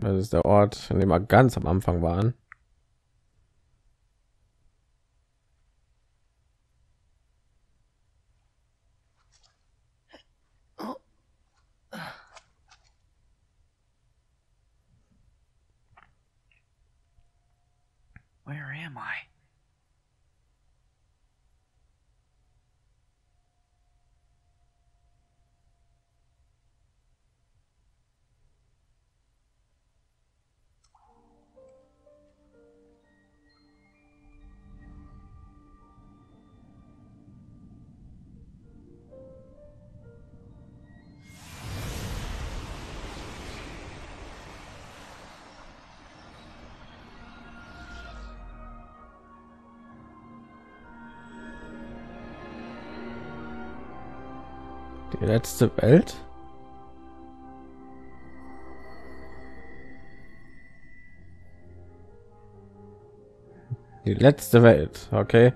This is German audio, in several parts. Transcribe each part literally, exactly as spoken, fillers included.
Das ist der Ort, an dem wir ganz am Anfang waren. Where am I? Die letzte Welt. Die letzte Welt, okay.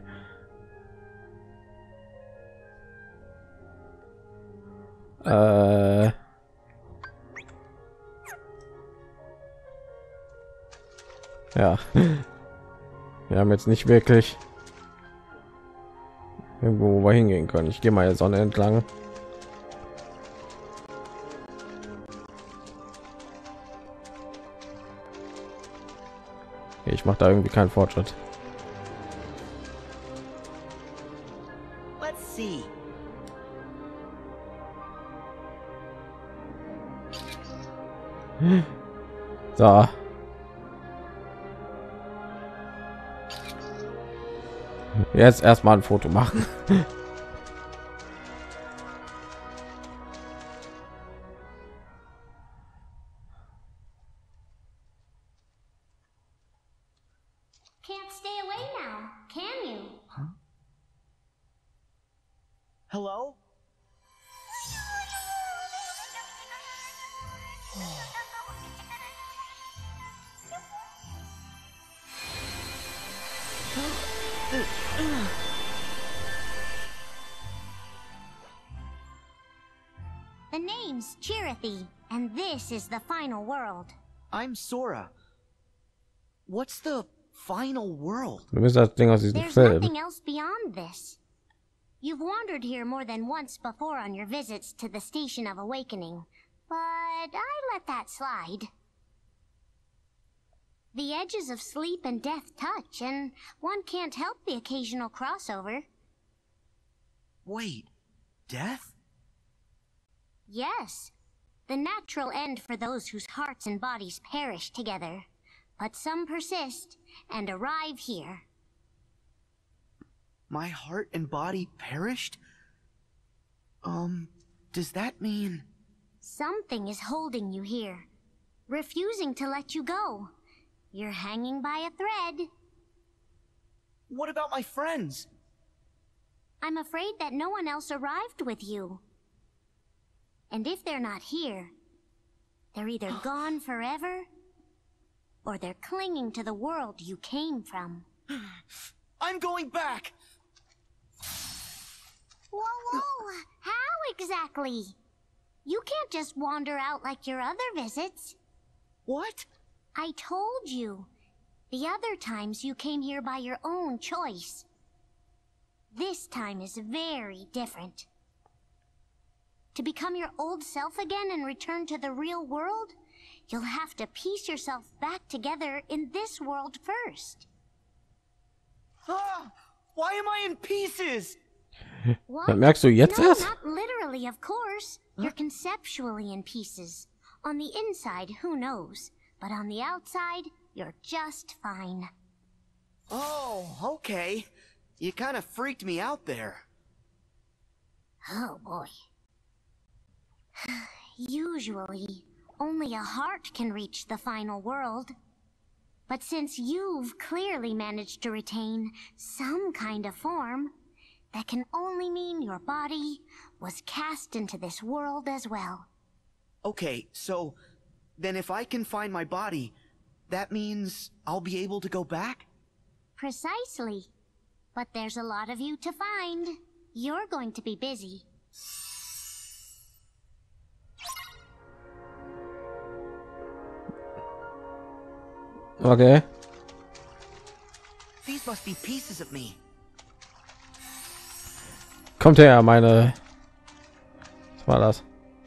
Äh, ja, wir haben jetzt nicht wirklich irgendwo wo wir hingehen können. Ich gehe mal der Sonne entlang. Ich mache da irgendwie keinen Fortschritt. Let's see. So. Jetzt erstmal ein Foto machen. Can't stay away now, can you? Huh? Hello? The name's Chirithy, and this is the final world. I'm Sora. What's the final world? Du bist das Ding aus diesem There's Film. nothing else beyond this. You've wandered here more than once before on your visits to the Station of Awakening, but I let that slide. The edges of sleep and death touch, and one can't help the occasional crossover. Wait, death? Yes, the natural end for those whose hearts and bodies perish together. But some persist and arrive here. My heart and body perished? Um, does that mean... Something is holding you here, refusing to let you go. You're hanging by a thread. What about my friends? I'm afraid that no one else arrived with you. And if they're not here, they're either gone forever, or they're clinging to the world you came from. I'm going back! Whoa, whoa! How exactly? You can't just wander out like your other visits. What? I told you. The other times you came here by your own choice. This time is very different. To become your old self again and return to the real world, you'll have to piece yourself back together in this world first. Ah! Why am I in pieces? What? Das merkst du jetzt No, erst? not literally, of course. You're conceptually in pieces. On the inside, who knows? But on the outside, you're just fine. Oh, okay. You kind of freaked me out there. Oh boy. Usually, only a heart can reach the final world. But since you've clearly managed to retain some kind of form, that can only mean your body was cast into this world as well. Okay, so then if I can find my body, that means I'll be able to go back? Precisely. But there's a lot of you to find. You're going to be busy. Okay. These must be pieces of me. Kommt her, meine. Was war das?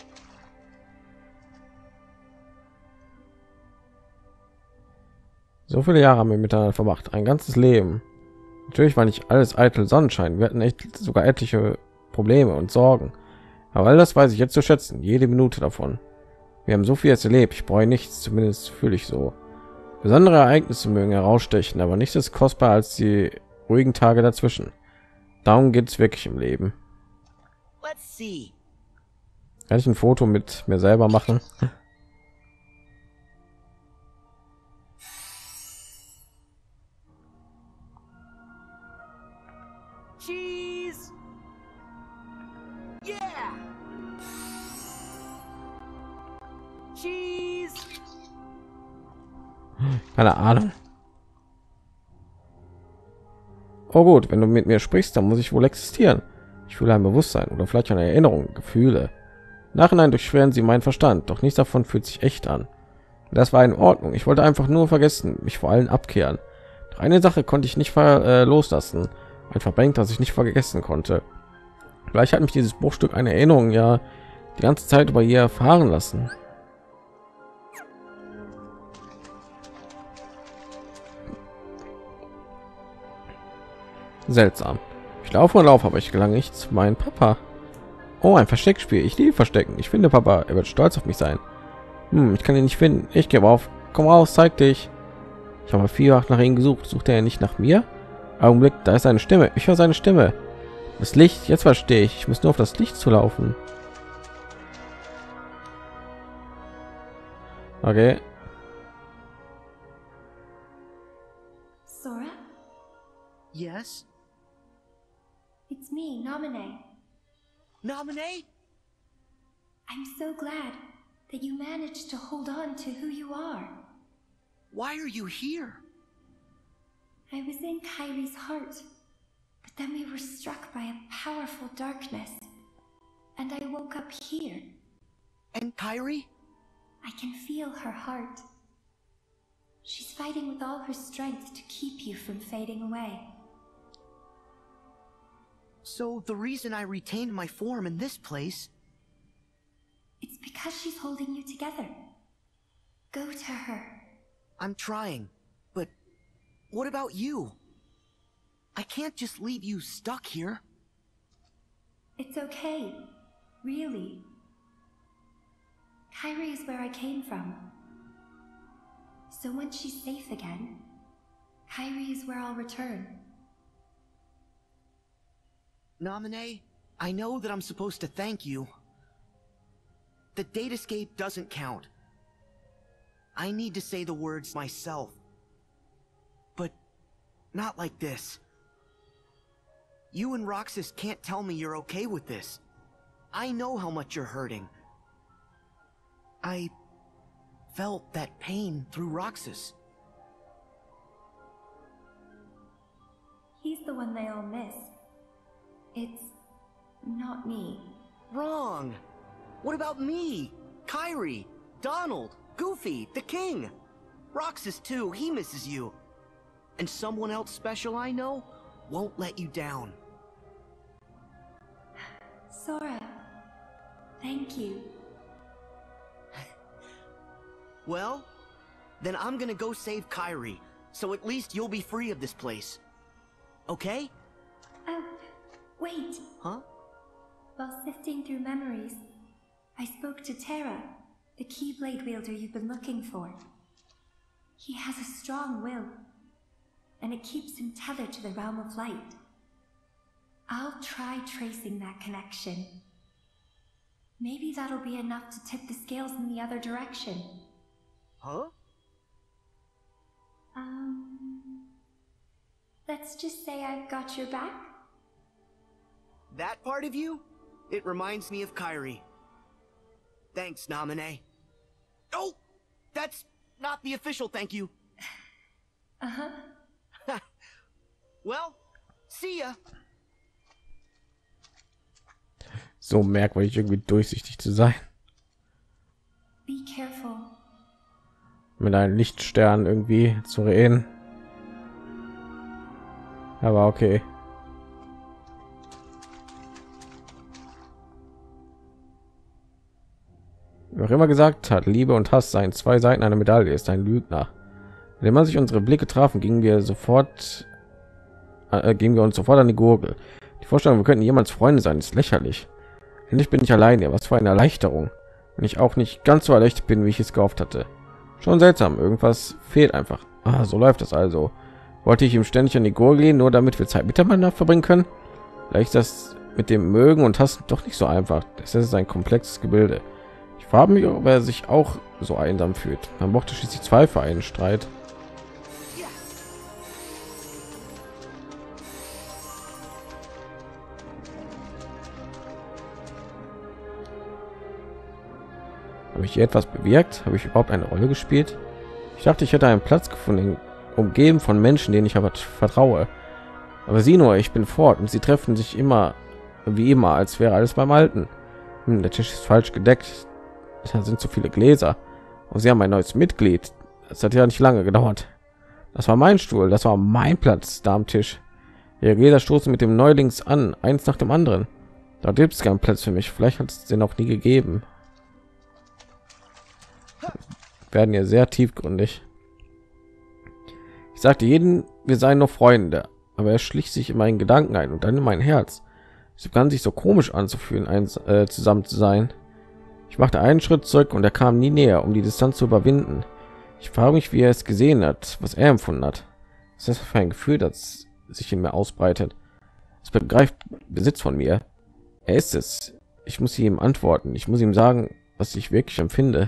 So viele Jahre haben wir miteinander verbracht, ein ganzes Leben. Natürlich war nicht alles eitel Sonnenschein. Wir hatten echt sogar etliche Probleme und Sorgen. Aber all das weiß ich jetzt zu schätzen, jede Minute davon. Wir haben so viel jetzt erlebt, ich bereue nichts, zumindest fühle ich so. Besondere Ereignisse mögen herausstechen, aber nichts ist kostbarer als die ruhigen Tage dazwischen. Darum geht es wirklich im Leben. Let's see. Kann ich ein Foto mit mir selber machen? Cheese. Yeah. Cheese. Keine Ahnung. Oh gut, wenn du mit mir sprichst, dann muss ich wohl existieren. Ich fühle ein Bewusstsein oder vielleicht eine Erinnerung, Gefühle. Nachhinein durchschweren sie meinen Verstand, doch nichts davon fühlt sich echt an. Das war in Ordnung. Ich wollte einfach nur vergessen, mich vor allen abkehren. Doch eine Sache konnte ich nicht ver äh, loslassen. Ein Verbrechen, das ich nicht vergessen konnte. Vielleicht hat mich dieses Bruchstück eine Erinnerung ja die ganze Zeit über ihr erfahren lassen. Seltsam. Ich laufe und laufe, aber ich gelange nicht zu meinem Papa. Oh, ein Versteckspiel. Ich liebe Verstecken. Ich finde Papa. Er wird stolz auf mich sein. Hm, ich kann ihn nicht finden. Ich gebe auf. Komm raus, zeig dich. Ich habe viel nach ihm gesucht. Sucht er nicht nach mir? Augenblick, da ist eine Stimme. Ich höre seine Stimme. Das Licht. Jetzt verstehe ich. Ich muss nur auf das Licht zu laufen. Okay. Sora? Yes. It's me, Naminé. Naminé? I'm so glad that you managed to hold on to who you are. Why are you here? I was in Kairi's heart, but then we were struck by a powerful darkness, and I woke up here. And Kairi? I can feel her heart. She's fighting with all her strength to keep you from fading away. So the reason I retained my form in this place... It's because she's holding you together. Go to her. I'm trying, but what about you? I can't just leave you stuck here. It's okay. Really. Kairi is where I came from. So once she's safe again, Kairi is where I'll return. Naminé, I know that I'm supposed to thank you. The datascape doesn't count. I need to say the words myself. But not like this. You and Roxas can't tell me you're okay with this. I know how much you're hurting. I felt that pain through Roxas. He's the one they all miss. It's not me. Wrong. What about me? Kairi, Donald, Goofy, the King. Roxas too, he misses you. And someone else special I know won't let you down. Sora, thank you. Well, then I'm gonna go save Kairi, so at least you'll be free of this place. Okay? Oh, wait. Huh? While sifting through memories, I spoke to Terra, the Keyblade wielder you've been looking for. He has a strong will, and it keeps him tethered to the realm of light. I'll try tracing that connection. Maybe that'll be enough to tip the scales in the other direction. Huh? Um... Let's just say I've got your back? That part of you? It reminds me of Kairi. Thanks, Naminé. Oh! That's not the official thank you. Uh-huh. Well, see ya. So merkwürdig, irgendwie durchsichtig zu sein. Be careful. mit einem Lichtstern irgendwie zu reden. Aber okay. Wer auch immer gesagt hat, Liebe und Hass seien zwei Seiten einer Medaille, ist ein Lügner. Wenn man sich unsere Blicke trafen, gingen wir sofort, äh, gingen wir uns sofort an die Gurgel. Die Vorstellung, wir könnten jemals Freunde sein, ist lächerlich. Endlich bin ich alleine. Was für eine Erleichterung. Wenn ich auch nicht ganz so erleichtert bin, wie ich es gehofft hatte. Schon seltsam. Irgendwas fehlt einfach. Ah, so läuft das also. Wollte ich ihm ständig an die Gurgel gehen, nur damit wir Zeit miteinander verbringen können? Vielleicht ist das mit dem Mögen und Hassen doch nicht so einfach. Das ist ein komplexes Gebilde. Ich frage mich, ob er sich auch so einsam fühlt. Man mochte schließlich zwei für einen Streit. Habe ich hier etwas bewirkt? Habe ich überhaupt eine Rolle gespielt? Ich dachte, ich hätte einen Platz gefunden, umgeben von Menschen, denen ich aber vertraue. Aber sieh nur, ich bin fort und sie treffen sich immer wie immer, als wäre alles beim Alten. Hm, der Tisch ist falsch gedeckt. Da sind zu viele Gläser. Und sie haben ein neues Mitglied. Das hat ja nicht lange gedauert. Das war mein Stuhl, das war mein Platz da am Tisch. Ihre Gläser stoßen mit dem Neulings an, eins nach dem anderen. Da gibt es keinen Platz für mich. Vielleicht hat es den auch nie gegeben. Werden ja sehr tiefgründig. Ich sagte jeden, wir seien nur Freunde, aber er schlich sich in meinen Gedanken ein und dann in mein Herz. Es begann sich so komisch anzufühlen, eins äh, zusammen zu sein. Ich machte einen Schritt zurück und er kam nie näher, um die Distanz zu überwinden. Ich frage mich, wie er es gesehen hat, was er empfunden hat. Was ist das für ein Gefühl, das sich in mir ausbreitet? Es begreift Besitz von mir. Er ist es. Ich muss ihm antworten. Ich muss ihm sagen, was ich wirklich empfinde.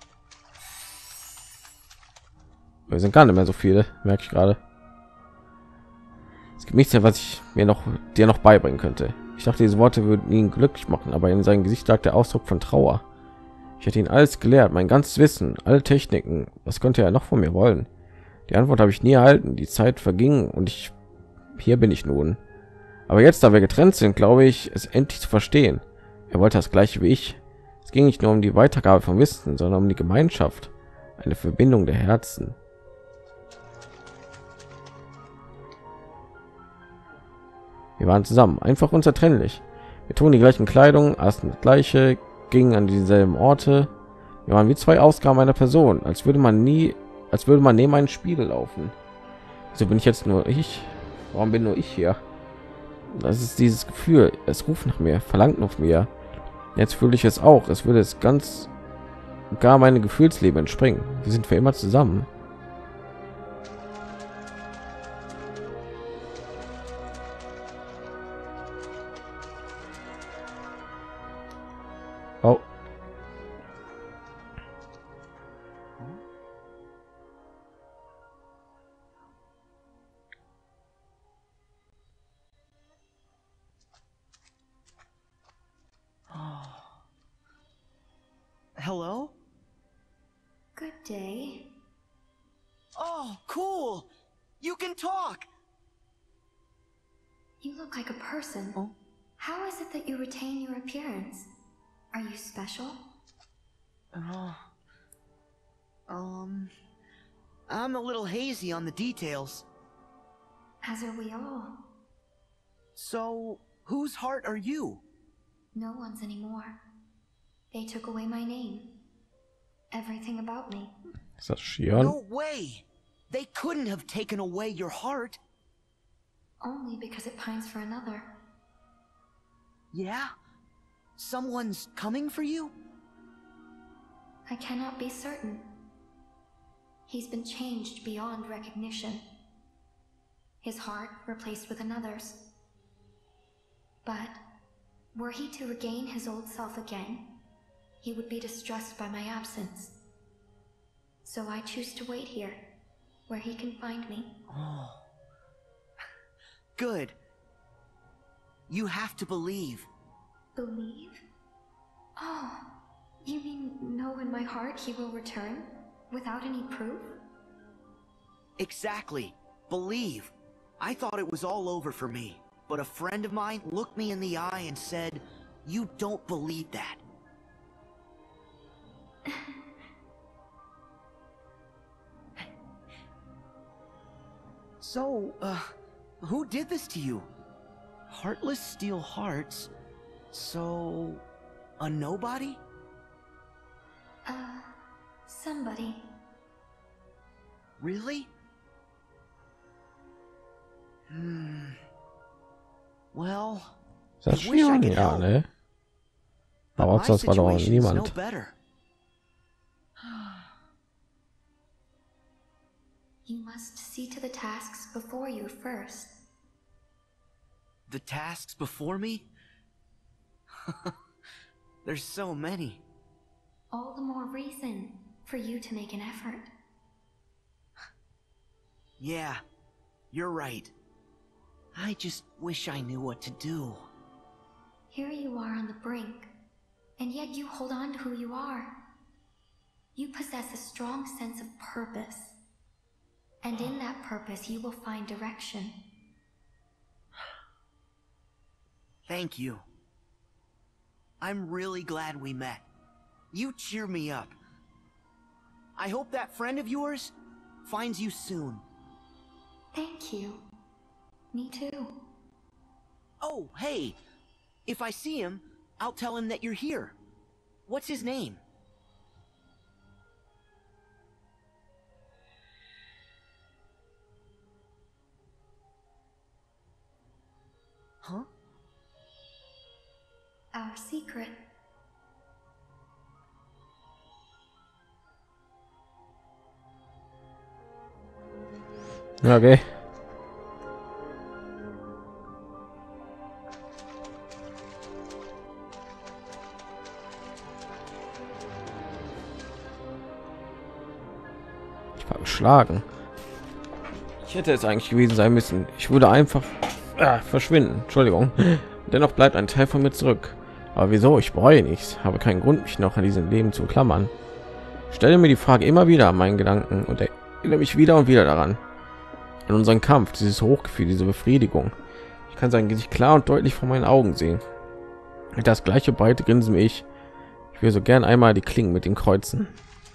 Wir sind gar nicht mehr so viele, merke ich gerade. Es gibt nichts mehr, was ich mir noch dir noch beibringen könnte. Ich dachte, diese Worte würden ihn glücklich machen, aber in seinem Gesicht lag der Ausdruck von Trauer. Ich hätte ihn alles gelehrt, mein ganzes Wissen, alle Techniken. Was könnte er noch von mir wollen? Die Antwort habe ich nie erhalten. Die Zeit verging und ich hier bin ich nun. Aber jetzt, da wir getrennt sind, glaube ich, es endlich zu verstehen. Er wollte das gleiche wie ich. Es ging nicht nur um die Weitergabe von Wissen, sondern um die Gemeinschaft, eine Verbindung der Herzen. Wir waren zusammen, einfach unzertrennlich. Wir trugen die gleichen Kleidung, aßen das gleiche, gingen an dieselben Orte. Wir waren wie zwei Ausgaben einer Person, als würde man nie, als würde man neben einen Spiegel laufen. So bin ich jetzt nur ich. Warum bin nur ich hier? Das ist dieses Gefühl. Es ruft nach mir, verlangt nach mir. Jetzt fühle ich es auch. Es würde es ganz gar meine Gefühlsleben entspringen. Wir sind für immer zusammen. Oh. Hello? Good day. Oh, cool! You can talk! You look like a person. Oh? How is it that you retain your appearance? Are you special? Uh, um... I'm a little hazy on the details. As are we all. So, whose heart are you? No one's anymore. They took away my name. Everything about me. Ist das Shion? No way! They couldn't have taken away your heart. Only because it pines for another. Yeah? Someone's coming for you? I cannot be certain. He's been changed beyond recognition. His heart replaced with another's. But were he to regain his old self again, he would be distressed by my absence. So I choose to wait here, where he can find me. Oh. Good. You have to believe. Believe? Oh, you mean know in my heart he will return, without any proof? Exactly. Believe. I thought it was all over for me, but a friend of mine looked me in the eye and said, "You don't believe that." So, uh, who did this to you? Heartless steal hearts. So, a nobody? Uh, somebody. Really? Hmm. Well, Das I wish I schon, could ja, help. ne? But Aber my sonst war doch situation's no niemand. better. You must see to the tasks before you first. The tasks before me? There's so many. All the more reason for you to make an effort. Yeah, you're right. I just wish I knew what to do. Here you are on the brink, and yet you hold on to who you are. You possess a strong sense of purpose, and in that purpose you will find direction. Thank you. I'm really glad we met. You cheer me up. I hope that friend of yours finds you soon. Thank you. Me too. Oh, hey! If I see him, I'll tell him that you're here. What's his name? Huh? Our secret. Okay. Ich war geschlagen. Ich hätte es eigentlich gewesen sein müssen. Ich würde einfach ah, verschwinden. Entschuldigung. Dennoch bleibt ein Teil von mir zurück. Aber wieso? Ich bereue nichts. Habe keinen Grund, mich noch an diesem Leben zu klammern. Ich stelle mir die Frage immer wieder an meinen Gedanken und erinnere mich wieder und wieder daran. An unseren Kampf, dieses Hochgefühl, diese Befriedigung. Ich kann sein Gesicht klar und deutlich vor meinen Augen sehen. Mit das gleiche breite Grinsen wie ich. Ich will so gern einmal die Klingen mit dem Kreuzen.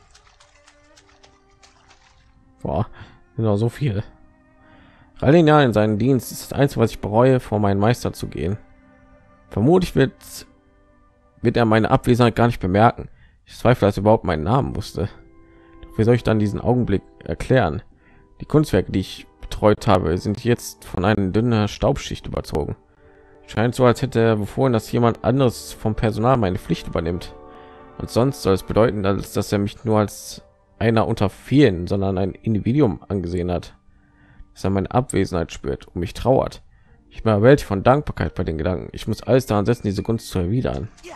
Boah, genau so viel. Rallian in seinen Dienst ist das Einzige, was ich bereue, vor meinen Meister zu gehen. Vermutlich wird, wird er meine Abwesenheit gar nicht bemerken. Ich zweifle, dass er überhaupt meinen Namen wusste. Doch wie soll ich dann diesen Augenblick erklären? Die Kunstwerke, die ich betreut habe, sind jetzt von einer dünnen Staubschicht überzogen. Scheint so, als hätte er befohlen, dass jemand anderes vom Personal meine Pflicht übernimmt. Und sonst soll es bedeuten, dass, dass er mich nur als einer unter vielen, sondern ein Individuum angesehen hat, dass er meine Abwesenheit spürt und mich trauert. Ich bin überwältigt von Dankbarkeit bei den Gedanken. Ich muss alles daran setzen, diese Gunst zu erwidern. Ja,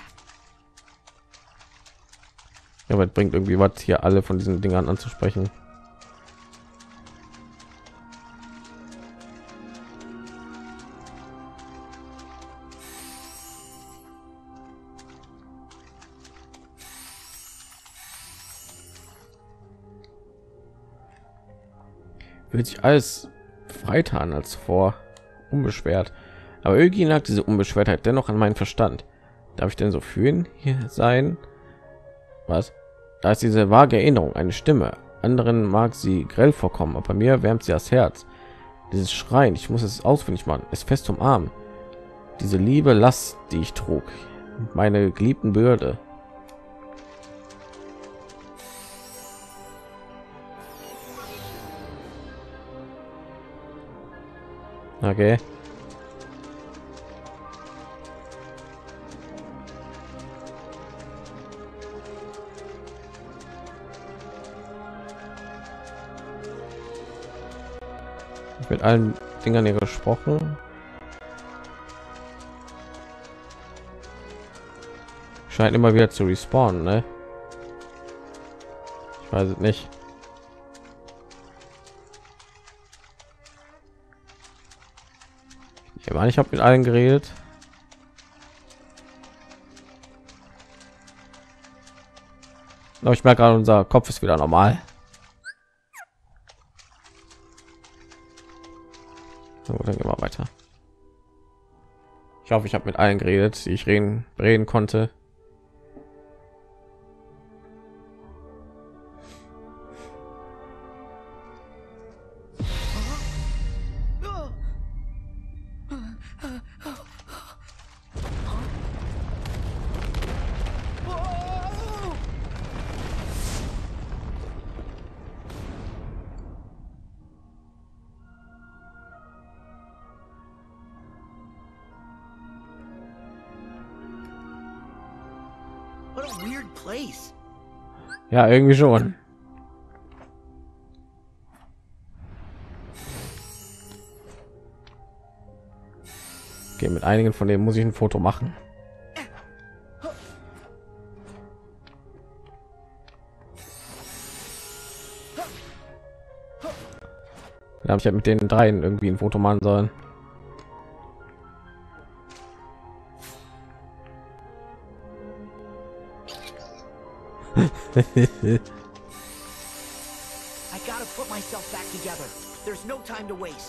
aber es bringt irgendwie was, hier alle von diesen Dingern anzusprechen. Fühlt sich alles freiter an als vor, unbeschwert. Aber irgendwie lag diese Unbeschwertheit dennoch an meinen Verstand. Darf ich denn so fühlen hier sein? Was? Da ist diese vage Erinnerung, eine Stimme. Anderen mag sie grell vorkommen, aber bei mir wärmt sie das Herz. Dieses Schreien, ich muss es auswendig machen, es fest umarmen. Diese liebe Last, die ich trug, meine geliebten Bürde. Okay. Mit allen Dingern hier gesprochen. Scheint immer wieder zu respawnen, ne? Ich weiß es nicht. Ich meine, ich habe mit allen geredet. Aber ich merke gerade, unser Kopf ist wieder normal. So, dann gehen wir weiter. Ich hoffe, ich habe mit allen geredet, die ich reden, reden konnte. a weird place. Ja, irgendwie schon. Okay, mit einigen von denen muss ich ein Foto machen. Da habe ich ja mit den dreien irgendwie ein Foto machen sollen. I gotta put myself back together. There's no time to waste.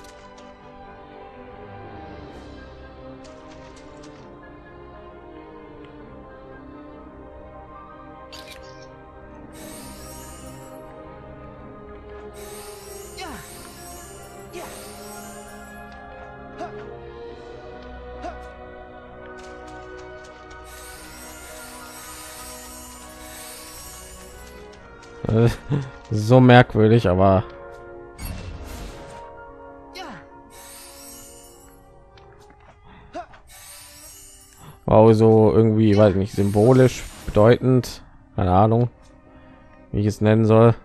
Yeah. Yeah. Huh. Huh. So merkwürdig, aber wow, so irgendwie, weiß ich nicht, symbolisch bedeutend, keine Ahnung, wie ich es nennen soll.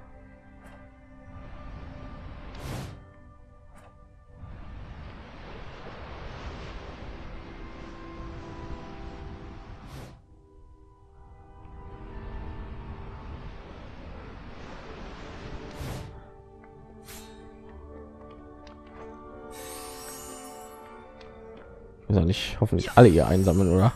Ja nicht hoffentlich alle hier einsammeln, oder?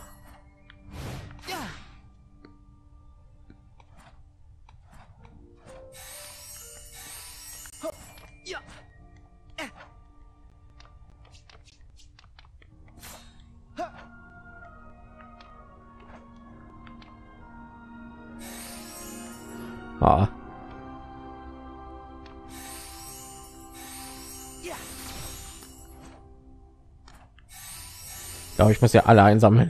Ah. Ja, ich muss ja alle einsammeln.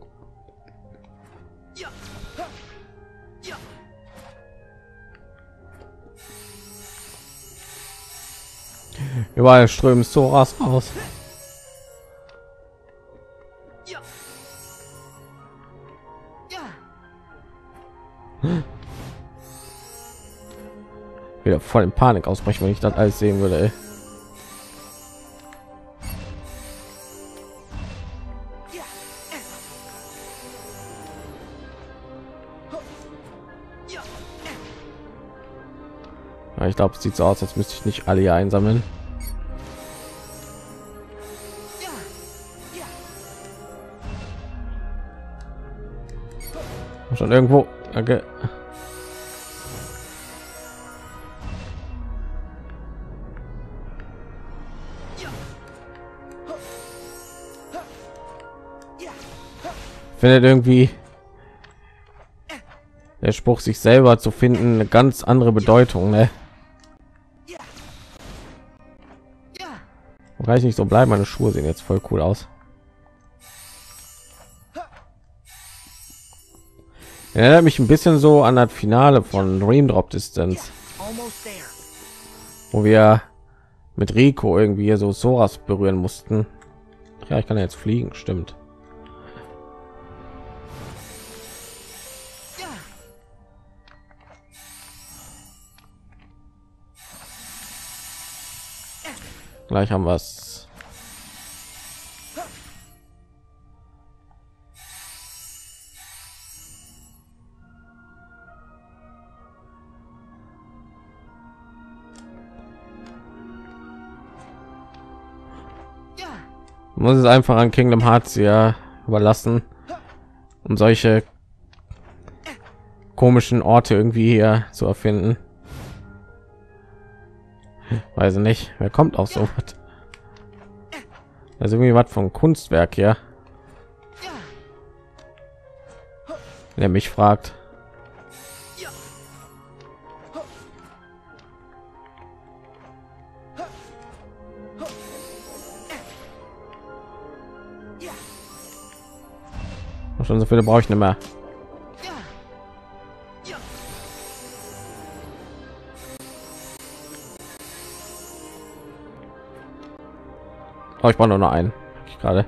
Überall strömen Soras aus. Wieder voll in Panik ausbrechen, wenn ich das alles sehen würde. Ey. Ja, ich glaube, es sieht so aus, als müsste ich nicht alle hier einsammeln. Schon irgendwo. Okay. Findet irgendwie der Spruch, sich selber zu finden, eine ganz andere Bedeutung, ne? Kann ich nicht so bleiben, meine Schuhe sehen jetzt voll cool aus. Erinnert mich ein bisschen so an das Finale von Dream Drop Distance, wo wir mit Rico irgendwie so Soras berühren mussten. Ja, ich kann jetzt fliegen, stimmt. Gleich haben wir es. Muss es einfach an Kingdom Hearts ja überlassen, um solche komischen Orte irgendwie hier zu erfinden. Weiß nicht, wer kommt auch so was. Also irgendwie was von Kunstwerk, ja. Der mich fragt. Schon so viele brauche ich nicht mehr. Oh, ich brauche nur noch einen. Ich gerade.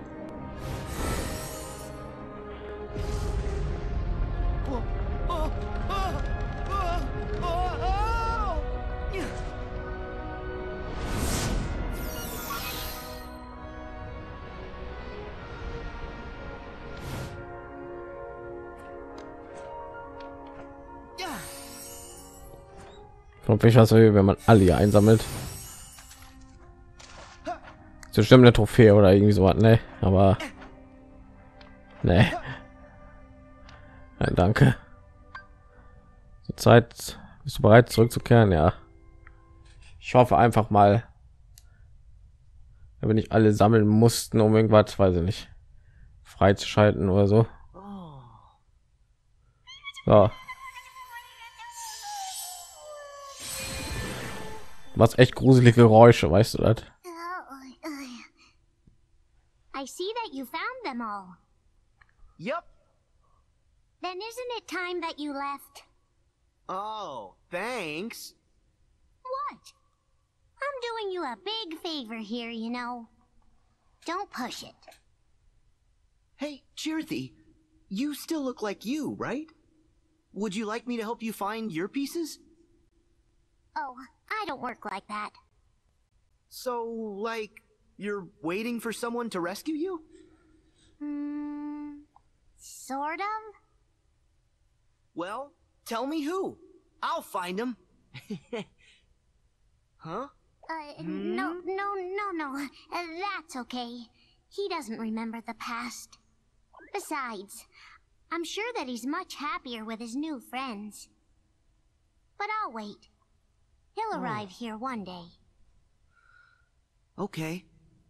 Von Fischers Höhe, wenn man alle hier einsammelt. So stimmt eine Trophäe oder irgendwie so was, ne? Aber ne. Nein, danke. Zur Zeit bist du bereit zurückzukehren? Ja. Ich hoffe einfach mal, wenn ich alle sammeln mussten, um irgendwas, weiß ich nicht, freizuschalten oder so. Ja. Was echt gruselige Geräusche, weißt du das? I see that you found them all. Yep. Then isn't it time that you left? Oh, thanks. What? I'm doing you a big favor here, you know. Don't push it. Hey, Chirthy, you still look like you, right? Would you like me to help you find your pieces? Oh, I don't work like that. So, like, you're waiting for someone to rescue you? Hmm, sort of? Well, tell me who. I'll find him. Huh? Uh, no, no, no, no. Uh, that's okay. He doesn't remember the past. Besides, I'm sure that he's much happier with his new friends. But I'll wait. He'll arrive here one day. Okay.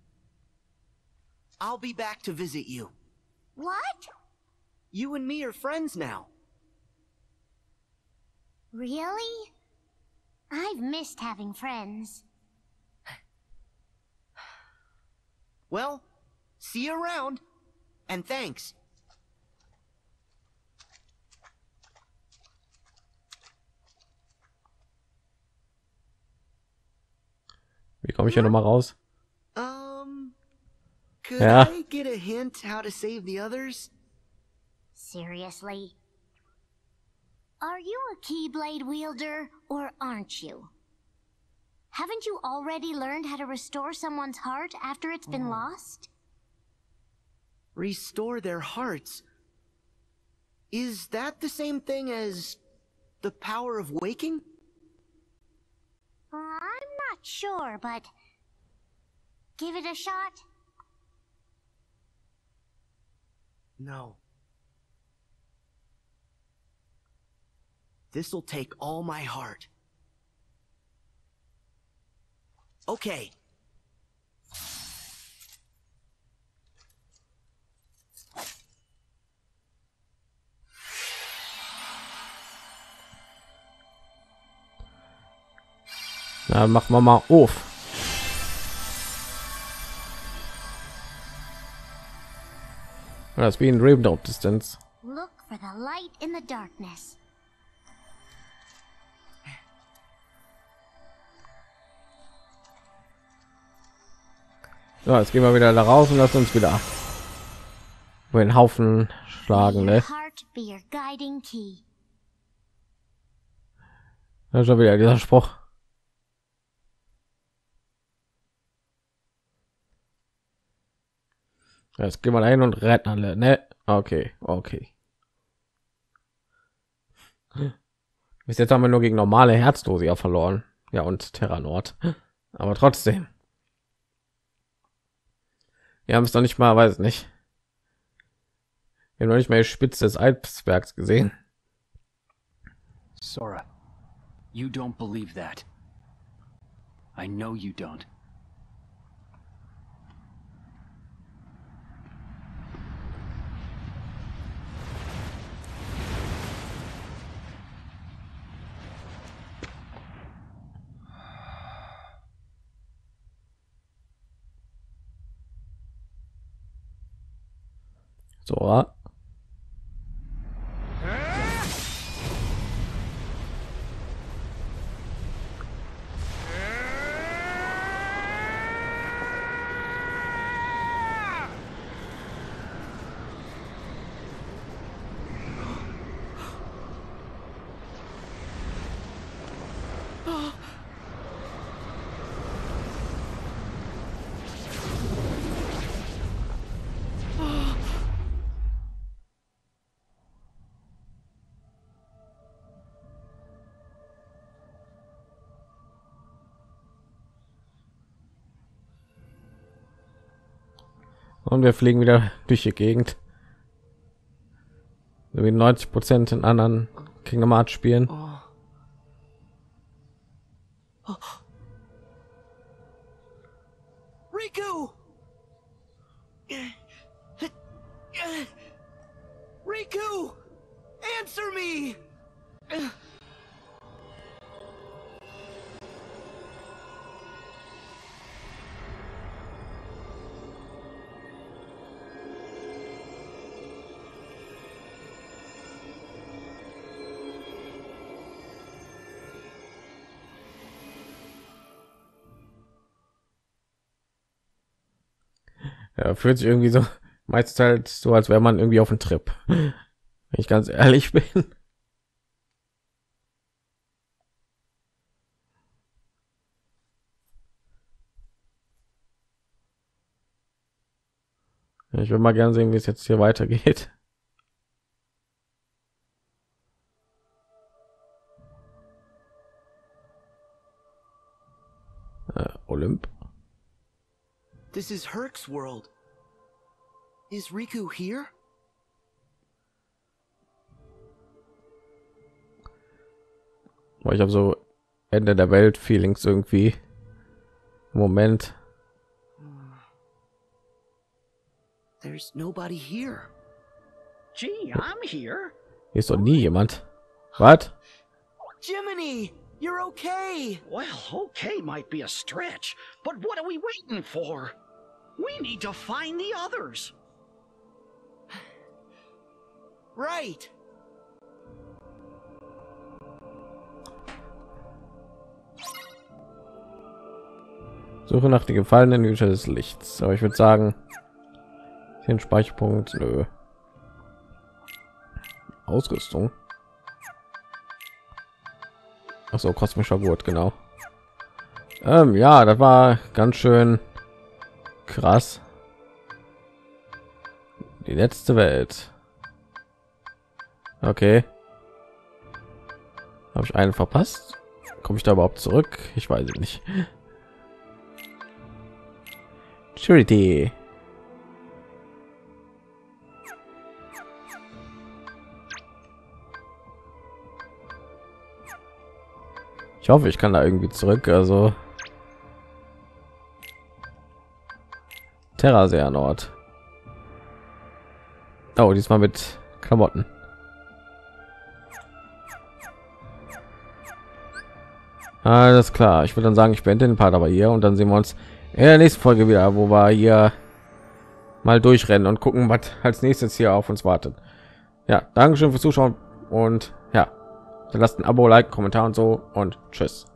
I'll be back to visit you. What? You and me are friends now. Really? I've missed having friends. Well, see you around. And thanks. Wie komme ich hier noch mal raus? Um, could Ja. I get a hint how to save the others? Seriously? Are you a Keyblade wielder, or aren't you? Haven't you already learned how to restore someone's heart after it's been lost? Restore their hearts. Is that the same thing as the power of waking? Uh, I'm not sure, but give it a shot. No. This'll take all my heart. Okay. Na, machen wir mal auf. Das ist wie ein Dream Drop Distance. Look for the light in the darkness. So, jetzt gehen wir wieder da raus und lassen uns wieder über den Haufen schlagen, May your ne? heart be your guiding key. Das ist schon wieder dieser Spruch. Jetzt gehen wir da hin und retten alle, ne? Okay, okay. Bis jetzt haben wir nur gegen normale Herzlose ja verloren. Ja, und Terra Nord. Aber trotzdem. Wir haben es noch nicht mal, weiß nicht. Wir haben noch nicht mal die Spitze des Eisbergs gesehen. Sora, you don't believe that. I know you don't. So. Und wir fliegen wieder durch die Gegend. So wie neunzig Prozent in anderen Kingdom Hearts Spielen. Oh. Oh. Riku! Riku! Answer me! Ja, fühlt sich irgendwie so meistens halt so, als wäre man irgendwie auf dem Trip. Wenn ich ganz ehrlich bin. Ich würde mal gerne sehen, wie es jetzt hier weitergeht. Äh, Olymp. This is Herc's world. Is Riku here? Ich habe so Ende der Welt Feelings irgendwie. Moment. There's nobody here. Gee, I'm here. Hier ist doch nie jemand. Was? Jiminy, you're okay. Well, okay might be a stretch, but what are we waiting for? We need to find the others. Right. Suche nach den gefallenen Hüter des Lichts. Aber ich würde sagen, hier ein Speicherpunkt. Nö. Ausrüstung. Ach so, kosmischer Gurt, genau. Ähm, ja, das war ganz schön krass. Die letzte Welt. Okay. Habe ich einen verpasst? Komme ich da überhaupt zurück? Ich weiß es nicht. Charity. Ich hoffe, ich kann da irgendwie zurück. Also Terra Nord. Oh, diesmal mit Klamotten. Alles klar. Ich würde dann sagen, ich beende den Part aber hier und dann sehen wir uns in der nächsten Folge wieder, wo wir hier mal durchrennen und gucken, was als nächstes hier auf uns wartet. Ja, Dankeschön fürs Zuschauen und ja, dann lasst ein Abo, Like, Kommentar und so und tschüss.